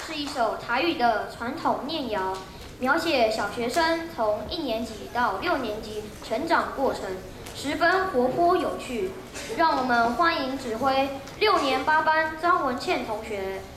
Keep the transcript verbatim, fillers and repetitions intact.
是一首台语的传统念谣，描写小学生从一年级到六年级成长过程，十分活泼有趣。让我们欢迎指挥六年八班张文倩同学。